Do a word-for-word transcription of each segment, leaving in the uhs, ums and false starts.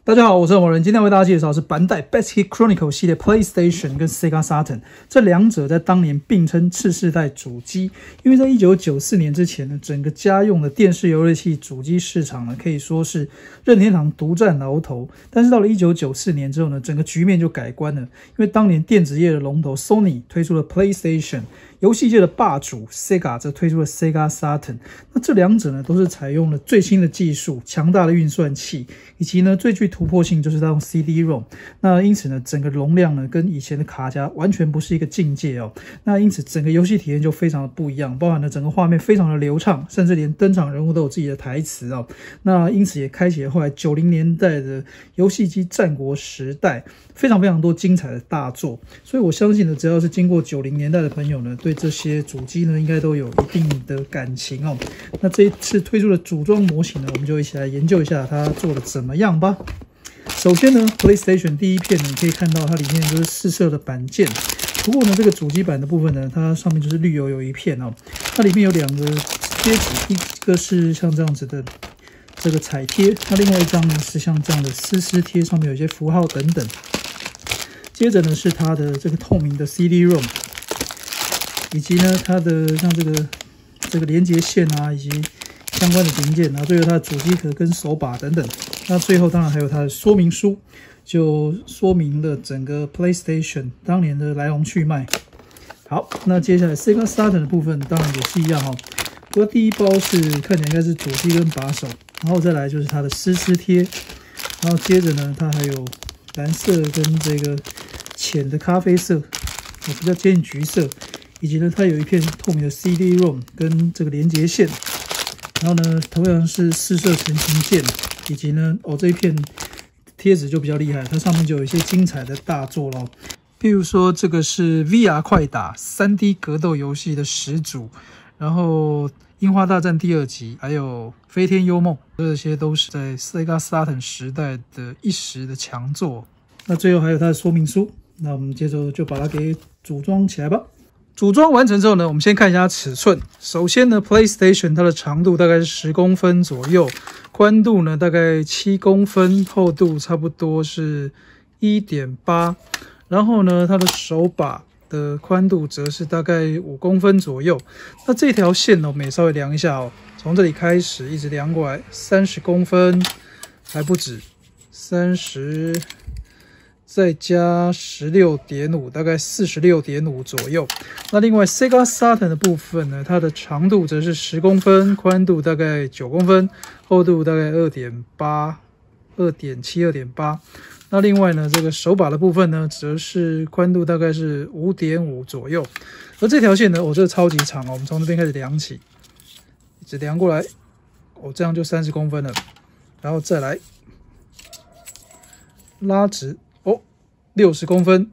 大家好，我是某人，今天为大家介绍的是板带 Best Hit Chronicle 系列 PlayStation 跟 Sega Saturn 这两者在当年并称次世代主机，因为在一九九四年之前呢，整个家用的电视游乐器主机市场呢可以说是任天堂独占鳌头，但是到了一九九四年之后呢，整个局面就改观了，因为当年电子业的龙头 Sony 推出了 PlayStation， 游戏界的霸主 Sega 则推出了 Sega Saturn， 那这两者呢都是采用了最新的技术、强大的运算器，以及呢最具突破性就是它用 C D ROM， 那因此呢整个容量呢跟以前的卡夹完全不是一个境界哦。那因此整个游戏体验就非常的不一样，包含了整个画面非常的流畅，甚至连登场人物都有自己的台词哦。那因此也开启了后来九零年代的游戏机战国时代，非常非常多精彩的大作。所以我相信呢，只要是经过九零年代的朋友呢，对这些主机呢应该都有一定的感情哦。那这一次推出的组装模型呢，我们就一起来研究一下它做的怎么样吧。首先呢 ，PlayStation 第一片呢，你可以看到它里面就是四色的板件。不过呢，这个主机板的部分呢，它上面就是绿油油一片哦。它里面有两个贴纸，一个是像这样子的这个彩贴，那另外一张呢是像这样的丝丝贴，上面有一些符号等等。接着呢是它的这个透明的 C D ROM， 以及呢它的像这个这个连接线啊，以及相关的零件，然后最后它的主机壳跟手把等等。那最后当然还有它的说明书，就说明了整个 PlayStation 当年的来龙去脉。好，那接下来 Sega Saturn 的部分当然也是一样哦。不过第一包是看起来应该是主机跟把手，然后再来就是它的丝丝贴，然后接着呢它还有蓝色跟这个浅的咖啡色，比较接近橘色，以及呢它有一片透明的 C D ROM 跟这个连接线。然后呢，同样是四色成型件，以及呢，哦这一片贴纸就比较厉害，它上面就有一些精彩的大作咯。譬如说，这个是 V R 快打 三 D 格斗游戏的始祖，然后《樱花大战》第二集，还有《飞天幽梦》，这些都是在 Sega Saturn 时代的一时的强作。那最后还有它的说明书，那我们接着就把它给组装起来吧。组装完成之后呢，我们先看一下尺寸。首先呢 ，PlayStation 它的长度大概是十公分左右，宽度呢大概七公分，厚度差不多是 一点八， 然后呢，它的手把的宽度则是大概五公分左右。那这条线呢，我们也稍微量一下哦，从这里开始一直量过来，三十公分，还不止，三十。再加 十六点五， 大概 四十六点五 左右。那另外 Sega Saturn 的部分呢，它的长度则是十公分，宽度大概九公分，厚度大概 二点八、二点七、二点八。那另外呢，这个手把的部分呢，则是宽度大概是 五点五 左右。而这条线呢，哦，这个超级长哦，我们从这边开始量起，一直量过来，哦，这样就三十公分了。然后再来拉直。六十公分，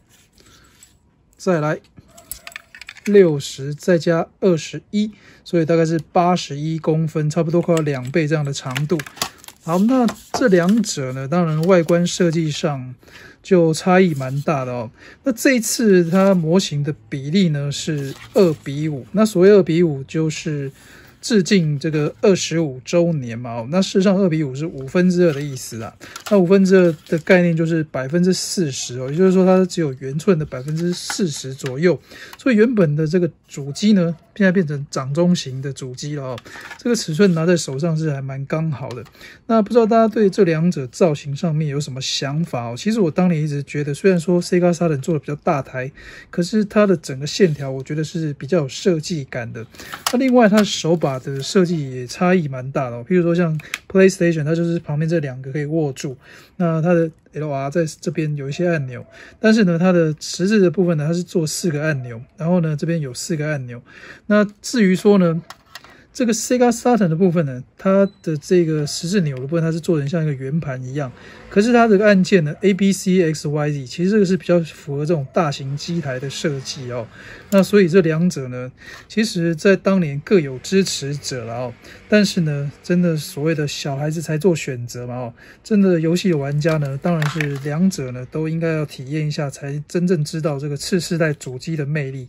再来六十，再加二十一，所以大概是八十一公分，差不多快要两倍这样的长度。好，那这两者呢，当然外观设计上就差异蛮大的哦。那这一次它模型的比例呢是二比五，那所谓二比五就是致敬这个二十五周年嘛，哦，那事实上二比五是五分之二的意思啊。那五分之二的概念就是百分之四十哦，也就是说它只有圆寸的百分之四十左右。所以原本的这个主机呢，现在变成掌中型的主机了哦。这个尺寸拿在手上是还蛮刚好的。那不知道大家对这两者造型上面有什么想法哦？其实我当年一直觉得，虽然说 Sega Saturn 做的比较大台，可是它的整个线条我觉得是比较有设计感的。那另外它的手把的设计也差异蛮大的哦，譬如说像 PlayStation， 它就是旁边这两个可以握住，那它的 L R 在这边有一些按钮，但是呢，它的十字的部分呢，它是做四个按钮，然后呢，这边有四个按钮。那至于说呢，这个 Sega Saturn 的部分呢，它的这个十字钮的部分，它是做成像一个圆盘一样。可是它这个按键呢 ，A B C X Y Z， 其实这个是比较符合这种大型机台的设计哦。那所以这两者呢，其实在当年各有支持者了哦。但是呢，真的所谓的小孩子才做选择嘛哦，真的游戏的玩家呢，当然是两者呢都应该要体验一下，才真正知道这个次世代主机的魅力。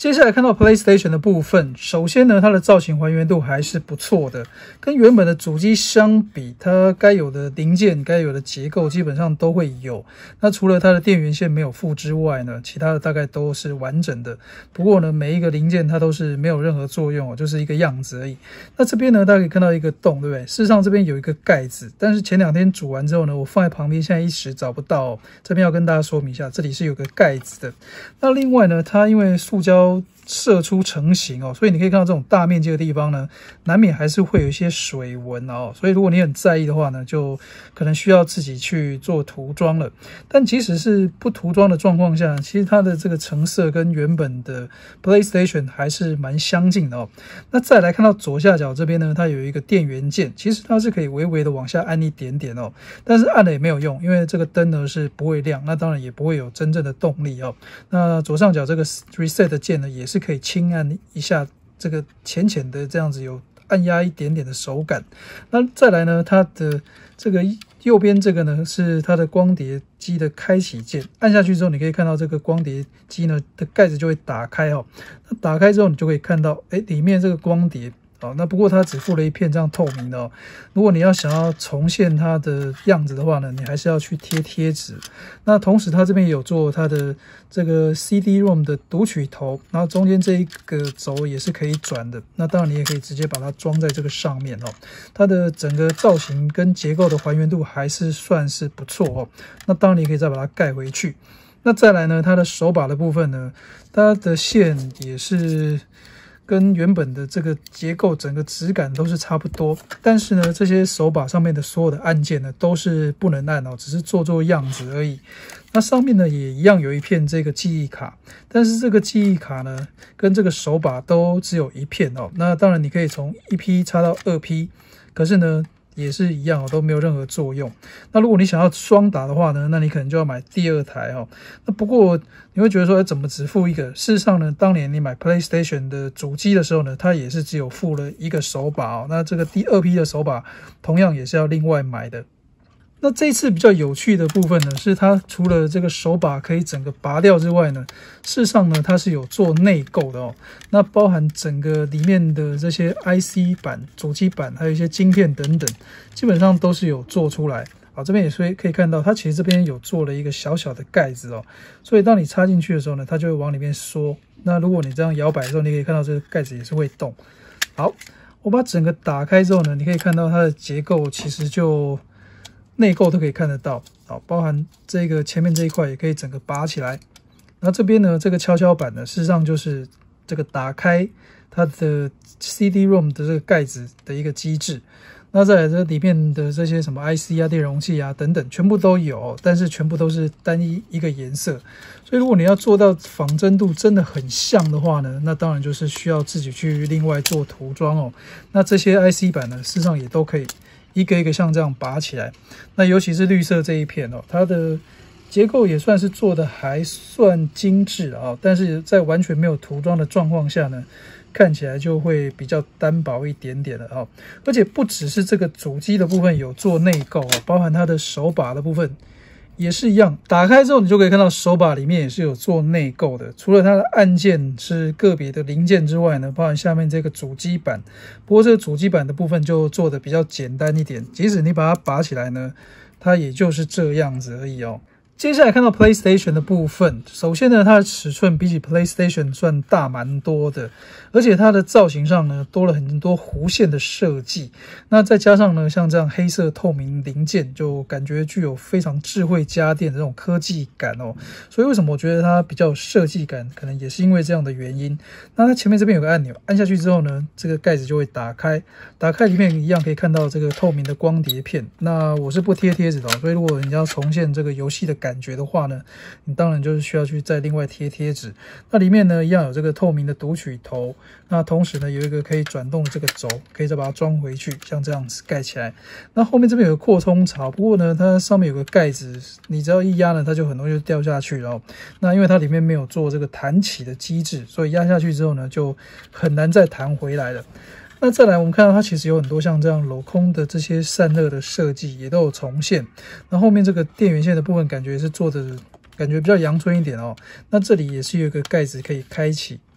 接下来看到 PlayStation 的部分，首先呢，它的造型还原度还是不错的，跟原本的主机相比，它该有的零件、该有的结构基本上都会有。那除了它的电源线没有附之外呢，其他的大概都是完整的。不过呢，每一个零件它都是没有任何作用，就是一个样子而已。那这边呢，大家可以看到一个洞，对不对？事实上这边有一个盖子，但是前两天煮完之后呢，我放在旁边，现在一时找不到哦。这边要跟大家说明一下，这里是有个盖子的。那另外呢，它因为塑胶射出成型哦，所以你可以看到这种大面积的地方呢，难免还是会有一些水纹哦。所以如果你很在意的话呢，就可能需要自己去做涂装了。但即使是不涂装的状况下，其实它的这个成色跟原本的 PlayStation 还是蛮相近的哦。那再来看到左下角这边呢，它有一个电源键，其实它是可以微微的往下按一点点哦，但是按了也没有用，因为这个灯呢是不会亮，那当然也不会有真正的动力哦。那左上角这个 Reset 键呢，也是可以轻按一下，这个浅浅的这样子有按压一点点的手感。那再来呢，它的这个右边这个呢是它的光碟机的开启键，按下去之后，你可以看到这个光碟机呢的盖子就会打开哦。那打开之后，你就可以看到，哎，里面这个光碟。哦，那不过它只附了一片这样透明的哦。如果你要想要重现它的样子的话呢，你还是要去贴贴纸。那同时它这边有做它的这个 C D ROM 的读取头，然后中间这一个轴也是可以转的。那当然你也可以直接把它装在这个上面哦。它的整个造型跟结构的还原度还是算是不错哦。那当然你可以再把它盖回去。那再来呢，它的手把的部分呢，它的线也是跟原本的这个结构整个质感都是差不多，但是呢，这些手把上面的所有的按键呢都是不能按哦，只是做做样子而已。那上面呢也一样有一片这个记忆卡，但是这个记忆卡呢跟这个手把都只有一片哦。那当然你可以从一批插到二批，可是呢也是一样哦，都没有任何作用。那如果你想要双打的话呢，那你可能就要买第二台哦。那不过你会觉得说，怎么只附一个？事实上呢，当年你买 PlayStation 的主机的时候呢，它也是只有附了一个手把哦。那这个第二批的手把同样也是要另外买的。那这一次比较有趣的部分呢，是它除了这个手把可以整个拔掉之外呢，事实上呢，它是有做内购的哦。那包含整个里面的这些 I C 板、主机板，还有一些晶片等等，基本上都是有做出来。好，这边也是可以看到，它其实这边有做了一个小小的盖子哦，所以当你插进去的时候呢，它就会往里面缩。那如果你这样摇摆的时候，你可以看到这个盖子也是会动。好，我把整个打开之后呢，你可以看到它的结构其实就内构都可以看得到。好，包含这个前面这一块也可以整个拔起来。那这边呢，这个跷跷板呢，事实上就是这个打开它的 C D ROM 的这个盖子的一个机制。那再来这里面的这些什么 I C 啊、电容器啊等等，全部都有，但是全部都是单一一个颜色。所以如果你要做到仿真度真的很像的话呢，那当然就是需要自己去另外做涂装哦。那这些 I C 板呢，事实上也都可以一个一个像这样拔起来。那尤其是绿色这一片哦，它的结构也算是做的还算精致啊，但是在完全没有涂装的状况下呢，看起来就会比较单薄一点点的哦。而且不只是这个主机的部分有做内购哦，包含它的手把的部分也是一样。打开之后，你就可以看到手把里面也是有做内购的。除了它的按键是个别的零件之外呢，包含下面这个主机板。不过这个主机板的部分就做的比较简单一点，即使你把它拔起来呢，它也就是这样子而已哦。接下来看到 PlayStation 的部分，首先呢，它的尺寸比起 PlayStation 算大蛮多的，而且它的造型上呢多了很多弧线的设计。那再加上呢，像这样黑色透明零件，就感觉具有非常智慧家电的这种科技感哦。所以为什么我觉得它比较有设计感，可能也是因为这样的原因。那它前面这边有个按钮，按下去之后呢，这个盖子就会打开，打开里面一样可以看到这个透明的光碟片。那我是不贴贴纸的哦，所以如果你要重现这个游戏的感觉的话呢，你当然就是需要去再另外贴贴纸。那里面呢一样有这个透明的读取头，那同时呢有一个可以转动的这个轴，可以再把它装回去，像这样子盖起来。那后面这边有个扩充槽，不过呢它上面有个盖子，你只要一压呢，它就很容易就掉下去了哦。那因为它里面没有做这个弹起的机制，所以压下去之后呢就很难再弹回来了。那再来，我们看到它其实有很多像这样镂空的这些散热的设计也都有重现。那后面这个电源线的部分感觉是做的感觉比较阳春一点哦。那这里也是有一个盖子可以开启，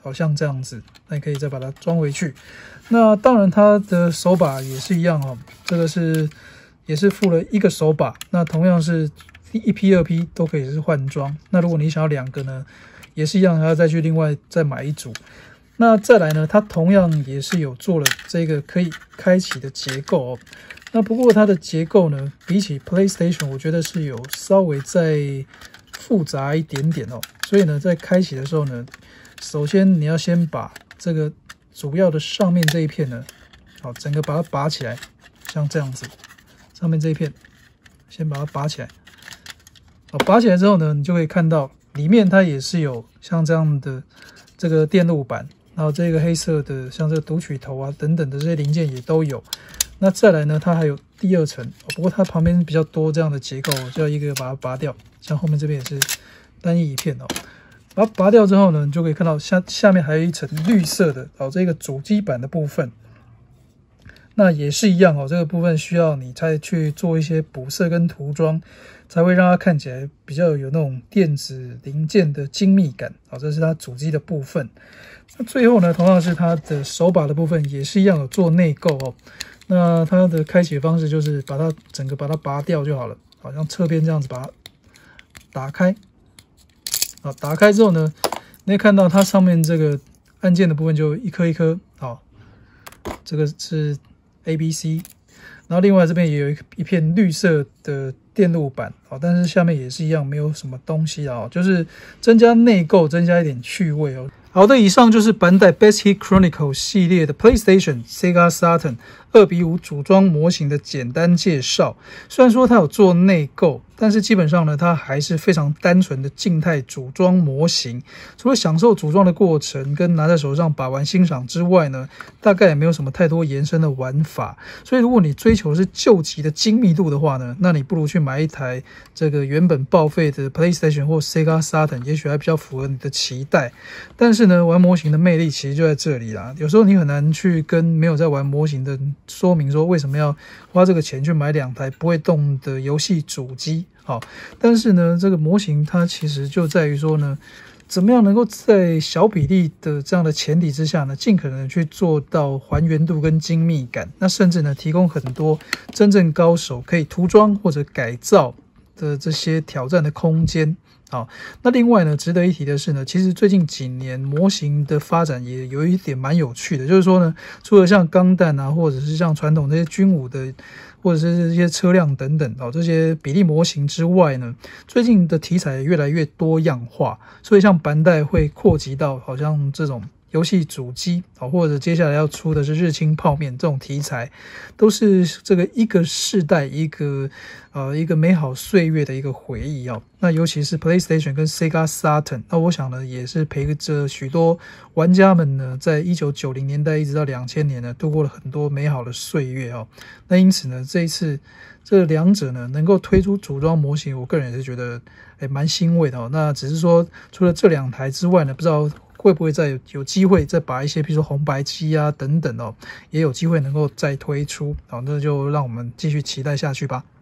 好像这样子，那你可以再把它装回去。那当然它的手把也是一样哦，这个是也是附了一个手把，那同样是一批二批都可以是换装。那如果你想要两个呢，也是一样，还要再去另外再买一组。那再来呢，它同样也是有做了这个可以开启的结构哦。那不过它的结构呢，比起 PlayStation 我觉得是有稍微再复杂一点点哦。所以呢，在开启的时候呢，首先你要先把这个主要的上面这一片呢，好，整个把它拔起来，像这样子，上面这一片先把它拔起来。好，拔起来之后呢，你就可以看到里面它也是有像这样的这个电路板。然后这个黑色的像这个读取头啊等等的这些零件也都有。那再来呢，它还有第二层，不过它旁边比较多这样的结构，就要一个一个把它拔掉。像后面这边也是单一一片哦。把它拔掉之后呢，你就可以看到下下面还有一层绿色的哦，这个主机板的部分。那也是一样哦，这个部分需要你再去做一些补色跟涂装，才会让它看起来比较有那种电子零件的精密感。好，这是它主机的部分。那最后呢，同样是它的手把的部分，也是一样有做内购哦。那它的开启方式就是把它整个把它拔掉就好了，好像侧边这样子把它打开。好，打开之后呢，你会看到它上面这个按键的部分就一颗一颗。好，这个是 A B C， 然后另外这边也有一片绿色的电路板，好，但是下面也是一样没有什么东西啊，就是增加内购，增加一点趣味哦。好的，以上就是班代 Best Hit Chronicle 系列的 PlayStation、Sega Saturn 二比五组装模型的简单介绍。虽然说它有做内购，但是基本上呢，它还是非常单纯的静态组装模型。除了享受组装的过程跟拿在手上把玩欣赏之外呢，大概也没有什么太多延伸的玩法。所以如果你追求的是究极的精密度的话呢，那你不如去买一台这个原本报废的 PlayStation 或 Sega Saturn， 也许还比较符合你的期待。但是呢，玩模型的魅力其实就在这里啦。有时候你很难去跟没有在玩模型的人说明说为什么要花这个钱去买两台不会动的游戏主机。好，但是呢，这个模型它其实就在于说呢，怎么样能够在小比例的这样的前提之下呢，尽可能的去做到还原度跟精密感。那甚至呢，提供很多真正高手可以涂装或者改造的这些挑战的空间。好，那另外呢，值得一提的是呢，其实最近几年模型的发展也有一点蛮有趣的，就是说呢，除了像钢弹啊，或者是像传统这些军武的，或者是这些车辆等等哦，这些比例模型之外呢，最近的题材越来越多样化，所以像班代会扩及到好像这种游戏主机啊，或者接下来要出的是日清泡面这种题材，都是这个一个世代一个呃一个美好岁月的一个回忆哦。那尤其是 PlayStation 跟 Sega Saturn， 那我想呢，也是陪着许多玩家们呢，在一九九零年代一直到两千年呢，度过了很多美好的岁月哦。那因此呢，这一次这两者呢能够推出组装模型，我个人也是觉得诶蛮欣慰的哦。那只是说，除了这两台之外呢，不知道会不会再有有机会再把一些，比如说红白机啊等等哦，也有机会能够再推出。好，那就让我们继续期待下去吧。